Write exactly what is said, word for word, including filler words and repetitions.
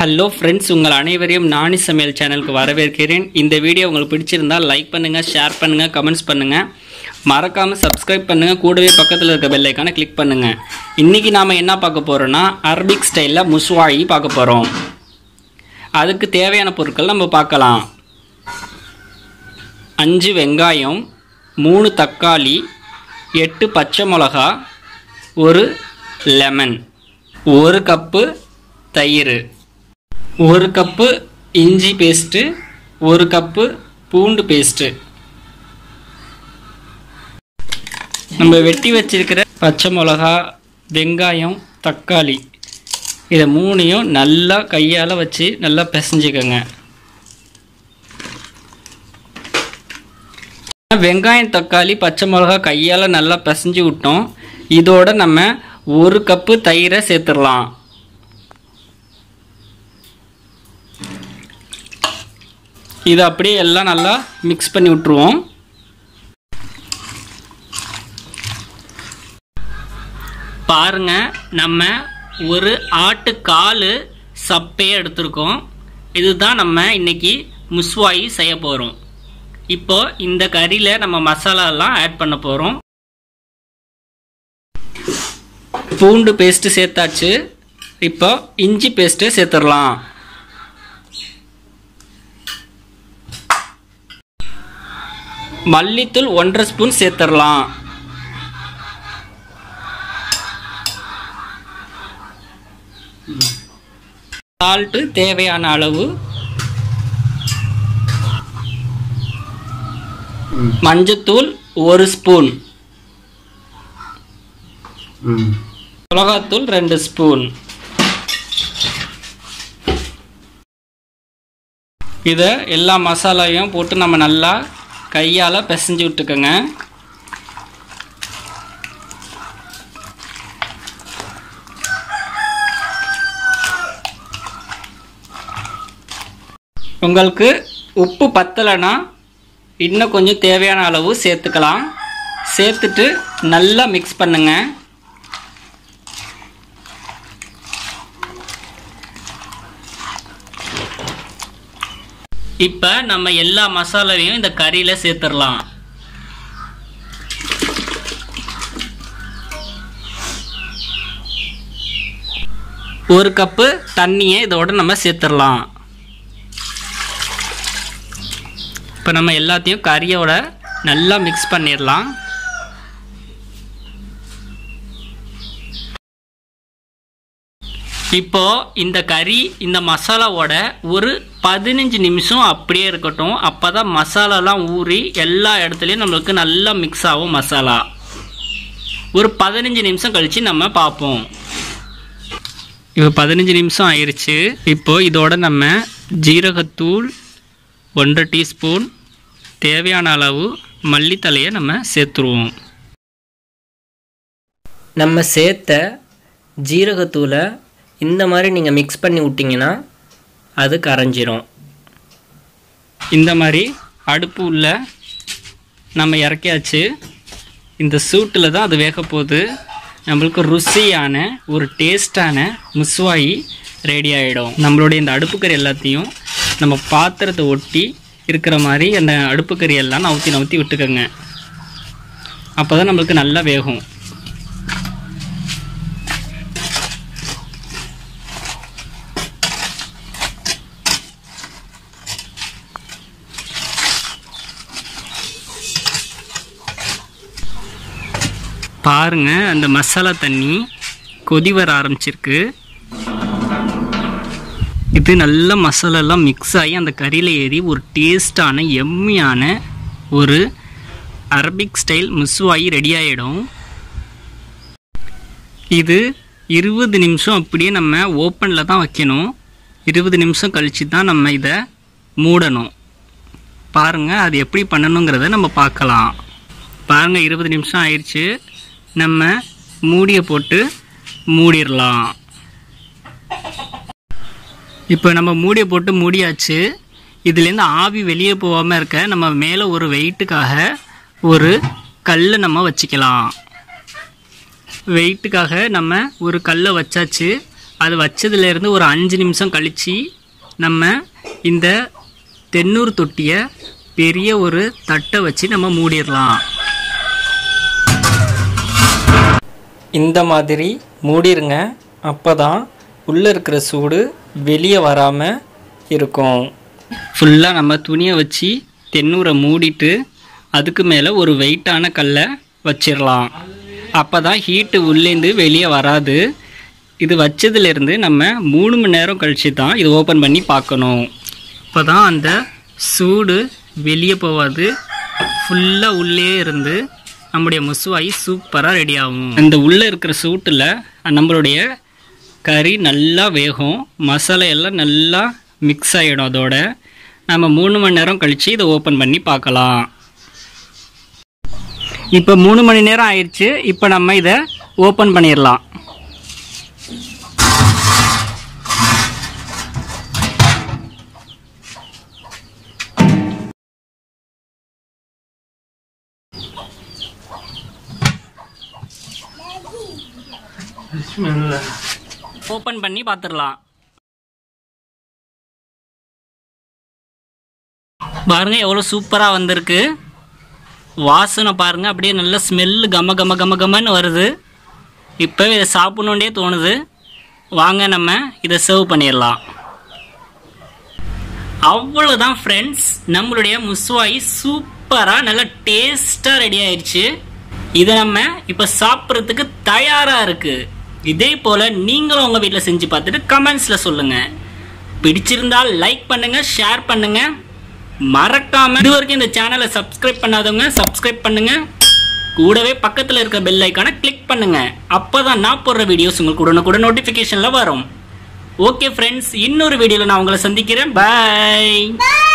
Hello friends, உங்கள் அனைவரையும் நானி சமையல் சேனலுக்கு வரவேற்கிறேன். இந்த வீடியோ உங்களுக்கு பிடிச்சிருந்தால் லைக் பண்ணுங்கள், ஷேர் பண்ணுங்கள், கமெண்ட்ஸ் பண்ணுங்கள், மறக்காமல் சப்ஸ்கிரைப் பண்ணுங்கள். கூடவே பக்கத்தில் இருக்க பெல் ஐக்கானை கிளிக் பண்ணுங்கள். இன்றைக்கி நாம் என்ன பார்க்க போகிறோன்னா அரபிக் ஸ்டைலில் முஸ்வாயி பார்க்க போகிறோம். அதுக்கு தேவையான பொருட்கள் நம்ம பார்க்கலாம். அஞ்சு வெங்காயம், மூணு தக்காளி, எட்டு பச்சை மிளகா, ஒரு லெமன், ஒரு கப்பு தயிர், ஒரு கப்பு இஞ்சி பேஸ்ட்டு, ஒரு கப்பு பூண்டு பேஸ்ட்டு. நம்ம வெட்டி வச்சிருக்கிற பச்சை மிளகா, வெங்காயம், தக்காளி இதை மூணையும் நல்லா கையால் வச்சு நல்லா பிசைஞ்சுக்கோங்க. வெங்காயம், தக்காளி, பச்சை மிளகா கையால் நல்லா பிசைஞ்சு விட்டோம். இதோட நம்ம ஒரு கப்பு தயிரை சேர்த்துடலாம். இதை அப்படியே எல்லாம் நல்லா மிக்ஸ் பண்ணி விட்டுருவோம். பாருங்க, நம்ம ஒரு ஆட்டு கால் சப்பையை எடுத்திருக்கோம். இதுதான் நம்ம இன்னைக்கு முஸ்வாயி செய்ய போகிறோம். இப்போ இந்த கறியில் நம்ம மசாலாலாம் ஆட் பண்ண போகிறோம். பூண்டு பேஸ்ட்டு சேர்த்தாச்சு. இப்போ இஞ்சி பேஸ்ட்டு சேர்த்துடலாம். மல்லித்தூள் ஒன்றரை ஸ்பூன் சேர்த்துடலாம். சால்ட்டு தேவையான அளவு. மஞ்சத்தூள் ஒரு ஸ்பூன். மிளகாத்தூள் ரெண்டு ஸ்பூன். இதை எல்லா மசாலாவையும் போட்டு நம்ம நல்லா கையால் பிசைஞ்சு விட்டுக்கோங்க. உங்களுக்கு உப்பு பத்தலைன்னா இன்னும் கொஞ்சம் தேவையான அளவு சேர்த்துக்கலாம். சேர்த்துட்டு நல்லா மிக்ஸ் பண்ணுங்க. இப்போ நம்ம எல்லா மசாலாவையும் இந்த கறியில் சேர்த்துடலாம். ஒரு கப்பு தண்ணியை இதோட நம்ம சேர்த்துடலாம். இப்போ நம்ம எல்லாத்தையும் கறியோட நல்லா மிக்ஸ் பண்ணிடலாம். இப்போ இந்த கறி இந்த மசாலாவோட ஒரு பதினஞ்சு நிமிஷம் அப்படியே இருக்கட்டும். அப்போ தான் மசாலாலாம் ஊறி எல்லா இடத்துலையும் நம்மளுக்கு நல்லா மிக்ஸ் ஆகும் மசாலா. ஒரு பதினஞ்சு நிமிஷம் கழித்து நம்ம பார்ப்போம். இப்போ பதினஞ்சு நிமிஷம் ஆயிடுச்சு. இப்போது இதோட நம்ம ஜீரகத்தூள் ஒன்றரை டீஸ்பூன், தேவையான அளவு மல்லித்தலையை நம்ம சேர்த்துருவோம். நம்ம சேர்த்த ஜீரகத்தூளை இந்த மாதிரி நீங்கள் மிக்ஸ் பண்ணி விட்டிங்கன்னா அது கரைஞ்சிரும். இந்த மாதிரி அடுப்பு உள்ள நம்ம இறக்கியாச்சு. இந்த சூட்டில் தான் அது வேக போகுது. நம்மளுக்கு ருசியான ஒரு டேஸ்டான முஸ்வாயி ரெடி ஆகிடும். நம்மளுடைய இந்த அடுப்புக்கறி எல்லாத்தையும் நம்ம பாத்திரத்தை ஒட்டி இருக்கிற மாதிரி அந்த அடுப்புக்கறி எல்லாம் நவுத்தி நவுத்தி விட்டுக்கோங்க. அப்போ தான் நம்மளுக்கு நல்லா வேகும். பாருங்க, அந்த மசாலா தண்ணி கொதி வர ஆரம்பிச்சிருக்கு. இது நல்ல மசாலாலாம் மிக்ஸ் ஆகி அந்த கறியில் ஏறி ஒரு டேஸ்டான எம்மியான ஒரு அரபிக் ஸ்டைல் முஸ்வாயி ரெடி ஆகிடும். இது இருபது நிமிஷம் அப்படியே நம்ம ஓப்பனில் தான் வைக்கணும். இருபது நிமிஷம் கழித்து தான் நம்ம இதை மூடணும். பாருங்கள், அது எப்படி பண்ணணுங்கிறத நம்ம பார்க்கலாம். பாருங்கள், இருபது நிமிஷம் ஆயிடுச்சு. நம்ம மூடியை போட்டு மூடிடலாம். இப்போ நம்ம மூடியை போட்டு மூடியாச்சு. இதுலேருந்து ஆவி வெளியே போகாமல் இருக்க நம்ம மேலே ஒரு வெயிட்டுக்காக ஒரு கல் நம்ம வச்சுக்கலாம். வெயிட்டுக்காக நம்ம ஒரு கல்லை வச்சாச்சு. அது வச்சதுலேருந்து ஒரு அஞ்சு நிமிஷம் கழித்து நம்ம இந்த தென்னூர் தொட்டியை பெரிய ஒரு தட்டை வச்சு நம்ம மூடிடலாம். இந்த மாதிரி மூடிருங்க. அப்போ தான் உள்ளே இருக்கிற சூடு வெளியே வராமல் இருக்கும். ஃபுல்லாக நம்ம துணியை வச்சு தென்னூரை மூடிட்டு அதுக்கு மேலே ஒரு வெயிட்டான கல்லை வச்சிடலாம். அப்போ தான் ஹீட்டு உள்ளேருந்து வெளியே வராது. இது வச்சதுலேருந்து நம்ம மூணு மணி நேரம் கழித்து தான் இது ஓப்பன் பண்ணி பார்க்கணும். அப்போ தான் அந்த சூடு வெளியே போகாது, ஃபுல்லாக உள்ளே இருந்து நம்முடைய முசுவாய் சூப்பராக ரெடி ஆகும். இந்த உள்ளே இருக்கிற சூட்டில் நம்மளுடைய கறி நல்லா வேகும், மசாலா எல்லாம் நல்லா மிக்ஸ் ஆகிடும். அதோட நம்ம மூணு மணி நேரம் கழித்து இதை ஓப்பன் பண்ணி பார்க்கலாம். இப்போ மூணு மணி நேரம் ஆயிடுச்சு. இப்போ நம்ம இதை ஓப்பன் பண்ணிடலாம். ஓப்பன் பண்ணி பார்த்துடலாம். பாருங்க எவ்வளோ சூப்பராக வந்திருக்கு. வாசனை பாருங்க, அப்படியே நல்ல ஸ்மெல்லு கம கம கம கமன்னு வருது. இப்போ இதை சாப்பிடணுன்னே தோணுது. வாங்க நம்ம இதை சர்வ் பண்ணிடலாம். அவ்வளோதான் ஃப்ரெண்ட்ஸ், நம்மளுடைய முசுவாய் சூப்பராக நல்லா டேஸ்ட்டாக ரெடி ஆயிடுச்சு. இதை நம்ம இப்போ சாப்பிட்றதுக்கு தயாராக இருக்குது. இதே போல் நீங்களும் உங்கள் வீட்டில் செஞ்சு பார்த்துட்டு கமெண்ட்ஸில் சொல்லுங்கள். பிடிச்சிருந்தால் லைக் பண்ணுங்கள், ஷேர் பண்ணுங்கள். மறக்காமல் இது வரைக்கும் இந்த சேனலை சப்ஸ்கிரைப் பண்ணாதவங்க சப்ஸ்கிரைப் பண்ணுங்கள். கூடவே பக்கத்தில் இருக்க பெல் ஐக்கானை கிளிக் பண்ணுங்கள். அப்போ தான் நான் போடுற வீடியோஸ் உங்களுக்கு உடனுக்குடன் நோட்டிஃபிகேஷனில் வரும். ஓகே ஃப்ரெண்ட்ஸ், இன்னொரு வீடியோவில் நான் உங்களை சந்திக்கிறேன். பாய்.